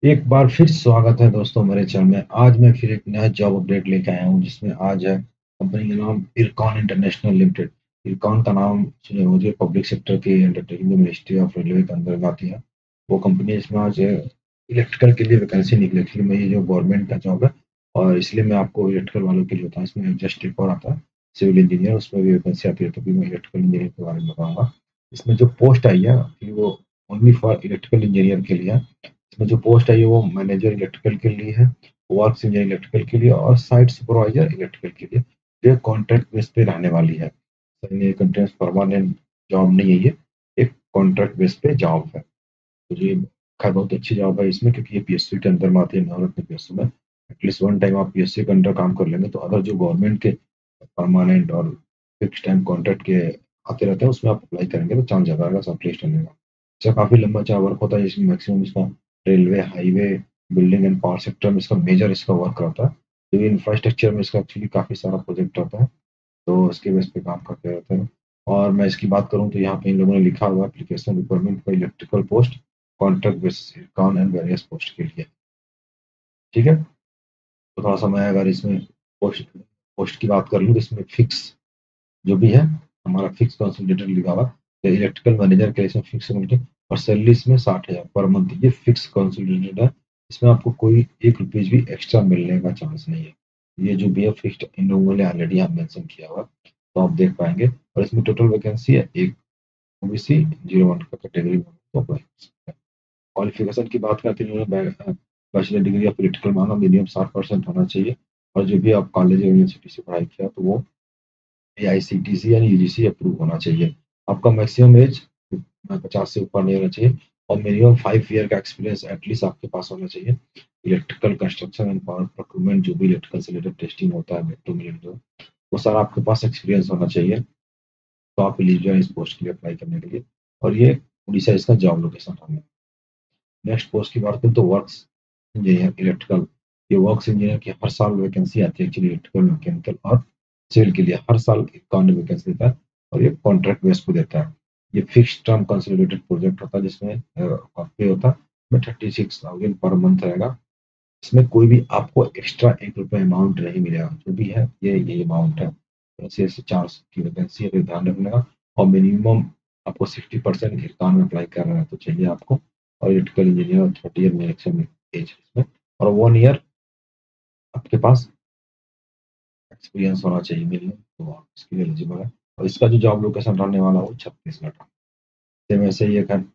एक बार फिर स्वागत है दोस्तों मेरे चैनल में। आज मैं फिर एक नया जॉब अपडेट लेके आया हूँ जिसमें आज है कंपनी का नाम इरकॉन इंटरनेशनल लिमिटेड। इरकॉन का नाम सुने होंगे, पब्लिक सेक्टर की एंटरटेनमेंट मिनिस्ट्री ऑफ रेलवे के अंदर में आती है। वो कंपनी है, इसमें आज इलेक्ट्रिकल के लिए वैकेंसी निकली। एक्चुअली मैं ये जो गवर्नमेंट का जॉब है और इसलिए मैं आपको इलेक्ट्रिकल वालों के लिए बताऊँ। इसमें जस्ट एक और आता है सिविल इंजीनियर, उसमें भी वैकेंसी आती है, तो भी मैं इलेक्ट्रिकल इंजीनियर के बारे में बताऊंगा। इसमें जो पोस्ट आई है कि वो ओनली फॉर इलेक्ट्रिकल इंजीनियर के लिए है। इसमें जो पोस्ट है ये वो मैनेजर इलेक्ट्रिकल के लिए है, वर्क्स इंजीनियर इलेक्ट्रिकल के लिए और साइट सुपरवाइजर इलेक्ट्रिकल के लिए। ये कॉन्ट्रैक्ट बेस पे रहने वाली है। तो ये कंटिन्यूस परमानेंट जॉब नहीं है, ये एक कॉन्ट्रैक्ट बेस पे जॉब है। तो ये खैर बहुत अच्छी जॉब है इसमें, क्योंकि ये पीएसयू के अंदर में आती है। नवरत्न पीएसयू में एटलीस्ट वन टाइम आप पीएसयू के अंडर काम कर लेंगे, तो अदर जो गवर्नमेंट के परमानेंट और फिक्स टाइम कॉन्ट्रैक्ट के आते रहते हैं उसमें आप अप्लाई करेंगे तो चांस ज़्यादा रहेगा सब प्लेस करने का। इसका काफ़ी लंबा चौड़ा वर्क होता है, इसमें मैक्सिमम इसका railway, highway, building and power sector में इसका मेजर इसका वर्क रहता है। तो ये इंफ्रास्ट्रक्चर में इसका एक्चुअली काफ़ी सारा प्रोजेक्ट रहता है, तो उसके बेस पे काम करते रहते हैं। और मैं इसकी बात करूँ तो यहाँ पे इन लोगों ने लिखा हुआ है application requirement for electrical post contract basis कॉन एंड वेरियस पोस्ट के लिए। ठीक है, तो थोड़ा सा मैं अगर इसमें पोस्ट पोस्ट की बात कर लूँ तो इसमें फिक्स जो भी है हमारा फिक्स कंसोलिडेटेड लिखा हुआ है। इलेक्ट्रिकल मैनेजर के इसमें फिक्स कंसोलिडेटेड और सैलरी इसमें 60,000 पर मंथ, ये फिक्स कंसोलिडेटेड है। इसमें आपको कोई एक रुपीज भी एक्स्ट्रा मिलने का चांस नहीं है। ये जो भी है फिक्स्ड इन लोगों ने ऑलरेडी यहाँ मेंशन किया हुआ है, तो आप देख पाएंगे। और इसमें टोटल वैकेंसी है एक, ओबीसी 01 का कैटेगरी में तो अप्लाई कर सकते हैं। क्वालिफिकेशन की बात करते हैं, बैचलर डिग्री ऑफ इलेक्ट्रिकल मांगा, मिनिमम 60% होना चाहिए। और जो भी आप कॉलेज या यूनिवर्सिटी से पढ़ाई किया तो वो एआईसीटीसी यानी यूजीसी अप्रूव होना चाहिए। आपका मैक्सिमम एज 50 से ऊपर नहीं होना चाहिए और मिनिमम 5 ईयर का एक्सपीरियंस एटलीस्ट आपके पास होना चाहिए। Electrical construction and power procurement जो भी इलेक्ट्रिकल से रिलेटेड टेस्टिंग होता है, मेट्रो मिल जो वो सारा आपके पास एक्सपीरियंस होना चाहिए। तो आप एलिजिबल हैं इस पोस्ट के लिए अप्लाई करने के लिए। और ये उड़ीसा इसका जॉब लोकेशन है। नेक्स्ट पोस्ट की बात करें तो वर्क्स इंजीनियर इलेक्ट्रिकल। ये वर्क्स इंजीनियर की हर साल वैकेंसी आती है एक्चुअली, इलेक्ट्रिकल, मैकेनिकल और सिविल के लिए हर साल 51 वैकेंसी देता है और ये कॉन्ट्रैक्ट बेस पे देता है। ये फिक्स टर्म कंसोलिडेटेड प्रोजेक्ट होता है जिसमें पे होता है में 36,000 पर मंथ रहेगा। इसमें कोई भी आपको एक्स्ट्रा एक रुपये अमाउंट नहीं मिलेगा, जो भी है ये अमाउंट है। ऐसे ऐसे 400 की वैकेंसी है, तो ध्यान रखने का। और मिनिमम आपको 60% इरकान में अप्लाई कर रहे हैं तो चाहिए आपको। और electrical engineer 30 year maximum age इसमें, और 1 ईयर आपके पास एक्सपीरियंस होना चाहिए मिनिमम, तो आप इसके लिए एलिजिबल है। और इसका जो जॉब लोकेशन रहने वाला है वो छत्तीसगढ़ का। सेम ऐसे ही एक है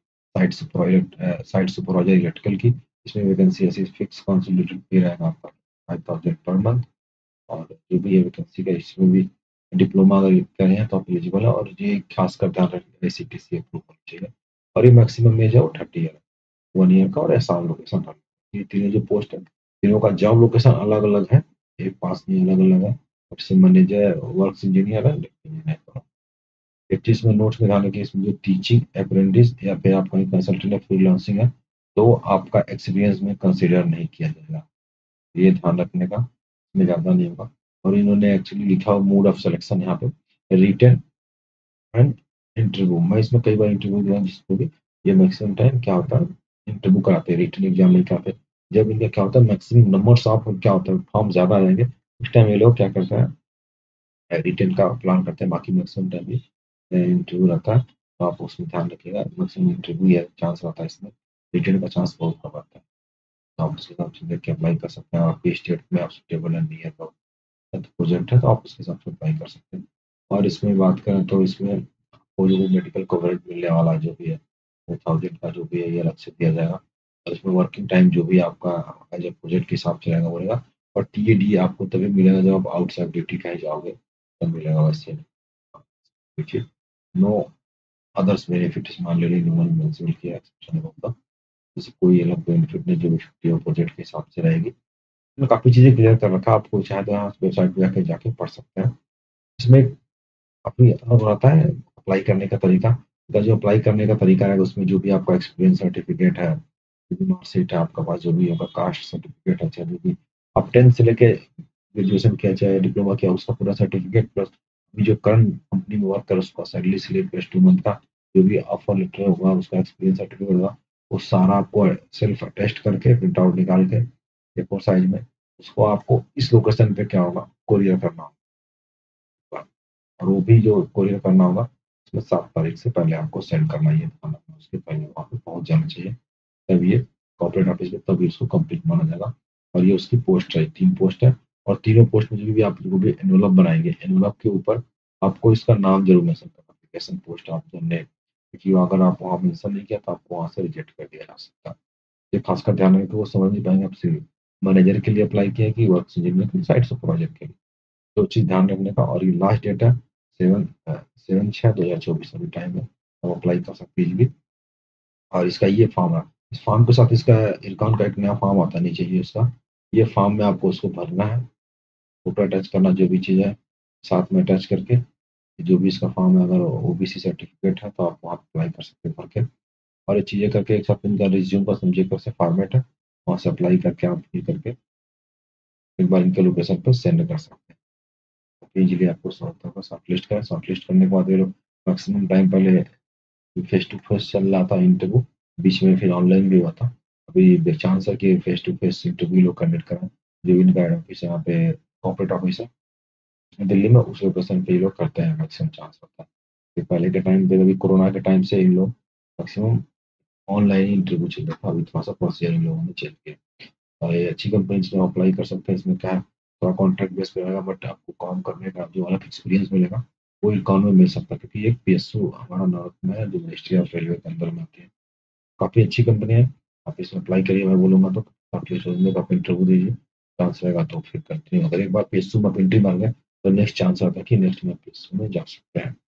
साइट सुपरवाइजर इलेक्ट्रिकल की। इसमें वैकेंसी ऐसी फिक्स कंसोलिडेटेड पे रहेगा आपका 5,000 पर मंथ। और जो भी है वैकेंसी का इसमें भी डिप्लोमा अगर करें हैं तो आप एलिजिबल है। और ये खासकर ध्यान रखिए एसीटीसी अप्रूव होना चाहिए। और ये मैक्सिमम एज है वो 30 ईयर है, 1 ईयर का। और एहसान लोकेशन है। ये तीनों जो पोस्ट है तीनों का जॉब लोकेशन अलग अलग है, एक पास नहीं, अलग अलग है। सबसे मैनेजर वर्क्स इंजीनियर है, इंजीनियर। एक चीज में नोट्स में ध्यान रखिए, इसमें जो टीचिंग अप्रेंटिस या फिर आप कहीं कंसल्टेंट या फ्रीलांसिंग है तो आपका एक्सपीरियंस में कंसिडर नहीं किया जाएगा। ये ध्यान रखने का, इसमें ज़्यादा नहीं होगा। और इन्होंने एक्चुअली लिखा हुआ मोड ऑफ सिलेक्शन यहाँ पे रिटन एंड इंटरव्यू। मैं इसमें कई बार इंटरव्यू दिया जिसको भी, ये मैक्सिमम टाइम क्या होता है इंटरव्यू कराते हैं, रिटन एग्जाम नहीं कराते। जब इनका क्या होता है मैक्सिमम नंबर्स ऑफ क्या होता है फॉर्म ज़्यादा आ जाएंगे, उस टाइम ये लोग क्या करते हैं रिटन का प्लान करते हैं। बाकी मैक्सिमम टाइम भी इंटरव्यू रहता है, तो आप उसमें ध्यान रखिएगा। मैक्सिमम इंटरव्यू है चांस रहता है इसमें, रिटन का चांस बहुत कम रहता है। तो आप उसके हिसाब से देख के अप्लाई कर सकते हैं। आपके स्टेट में आप सुटेबल है नहीं है तो प्रोजेक्ट है तो आप उसके हिसाब से अप्लाई कर सकते हैं। और इसमें बात करें तो इसमें वो जो भी मेडिकल कवरेज मिलने वाला जो भी है वो 1000 का जो भी है ये अलग से दिया जाएगा। और इसमें वर्किंग टाइम जो भी आपका एज ए प्रोजेक्ट के हिसाब से रहेगा वो रहेगा। और टीएडी आपको तभी मिलेगा जब आप आउटसाइड ड्यूटी कहीं जाओगे तब मिलेगा, वैसे देखिए। नो अदर्स बेनिफिट मान ले रही मेंशन किया एक्सेप्शन होगा, जैसे कोई अलग बेनिफिट नहीं, जो भी छुट्टी और प्रोजेक्ट के हिसाब से रहेगी। मैं काफ़ी चीज़ें क्लियर कर रखा है, आपको चाहे तो यहाँ वेबसाइट पे जाके जाके पढ़ सकते हैं। इसमें काफ़ी अलग रहता है अप्लाई करने का तरीका। अगर जो अप्लाई करने का तरीका है उसमें जो भी आपका एक्सपीरियंस सर्टिफिकेट है, जो भी मार्कशीट है आपके पास, जो भी होगा कास्ट सर्टिफिकेट है, चाहे जो भी आप 10th से लेके ग्रेजुएशन किया चाहे डिप्लोमा किया उसका पूरा सर्टिफिकेट, प्लस अभी जो करंट कंपनी में वर्क कर उसका सैलरी स्लिप प्लस 2 मंथ का जो भी ऑफर लेटर होगा उसका एक्सपीरियंस सर्टिफिकेट होगा, वो सारा आपको सेल्फ अटेस्ट करके प्रिंट आउट निकाल के A4 साइज में उसको आपको इस लोकेशन पे क्या होगा कोरियर करना होगा। और वो भी जो कोरियर करना होगा उसमें 7 तारीख से पहले आपको सेंड करना ही है, खाना उसके पहले वहाँ पे पहुँच जाना चाहिए। तब ये कॉर्पोरेट ऑफिस में तभी उसको कंप्लीट माना जाएगा। और ये उसकी पोस्ट है, 3 पोस्ट है और तीनों पोस्ट में जो भी आप जो भी एनवेलप बनाएँगे, एनवेलप के ऊपर आपको इसका नाम ज़रूर मेंशन करना, एप्लीकेशन पोस्ट आप जो नेम, क्योंकि अगर आप वहाँ मेंशन नहीं किया तो आपको वहाँ से रिजेक्ट कर दिया जा सकता है। ये खासकर ध्यान रखें कि वो समझ नहीं पाएँगे आप सिर्फ मैनेजर के लिए अप्लाई किया है कि वर्क्स इंजीनियर के साइड सुपरवाइजर के लिए। तो चीज़ ध्यान रखने का। और ये लास्ट डेट है 7/6/2024 अभी टाइम है, आप अप्लाई कर सकते हैं इज़िली। और इसका ये फॉर्म है। इस फॉर्म के साथ इसका इरकॉन का एक नया फॉर्म आता है नीचे ये उसका। ये फॉर्म में आपको उसको भरना है, फ़ोटो अटैच करना जो भी चीज़ है, साथ में अटैच करके जो भी इसका फॉर्म है अगर ओबीसी सर्टिफ़िकेट है तो आप वहाँ अप्लाई कर सकते हैं भर के। और ये चीज़ें करके एक साथ इनका रिज़्यूम का सब्जेक्ट से फॉर्मेट है, वहाँ से अप्लाई करके आप फिल करके एक बार इनके लोकेशन पे सेंड कर सकते हैं। तो ईज़िली आपको सॉर्ट होगा शॉर्टलिस्ट करें, शॉर्टलिस्ट करने के बाद ये लोग मैक्सिमम टाइम पहले फेस टू फेस चल रहा था इंटरव्यू, बीच में फिर ऑनलाइन भी हुआ था। अभी बाय चांस है कि फेस टू फेस इंटरव्यू लोग कंडक्ट कर रहे हैं। जो इनका हेड ऑफिस है यहाँ पे कॉर्पोरेट ऑफिस है दिल्ली में, उस लोकेशन पे ये लोग करते हैं मैक्सिमम चांस होता है। फिर पहले के टाइम पे अभी कोरोना के टाइम से इन लोग मैक्सिमम ऑनलाइन ही इंटरव्यू चल रहा था, अभी थोड़ा-सा प्रोसीजर इन लोगों ने चेंज किया। और ये अच्छी कंपनी जिसमें अप्लाई कर सकते हैं, इसमें क्या है थोड़ा कॉन्ट्रैक्ट बेस पे रहेगा बट आपको काम करने का जो अलग एक्सपीरियंस मिलेगा, वो इरकॉन में मिल सकता है क्योंकि एक पीएसयू हमारा नॉर्थ में है जो मिनिस्ट्री ऑफ रेलवे के अंदर में आती है। काफ़ी अच्छी कंपनी है, आप इसमें अप्लाई करिए मैं बोलूँगा तो काफ़ी सोचने का आप इंटरव्यू दीजिए, चांस रहेगा तो फिर कंटिन्यू अगर एक बार पीएसयू में आप एंट्री मार गए, तो नेक्स्ट चांस आता है कि नेक्स्ट में पीएसयू में जा सकते हैं।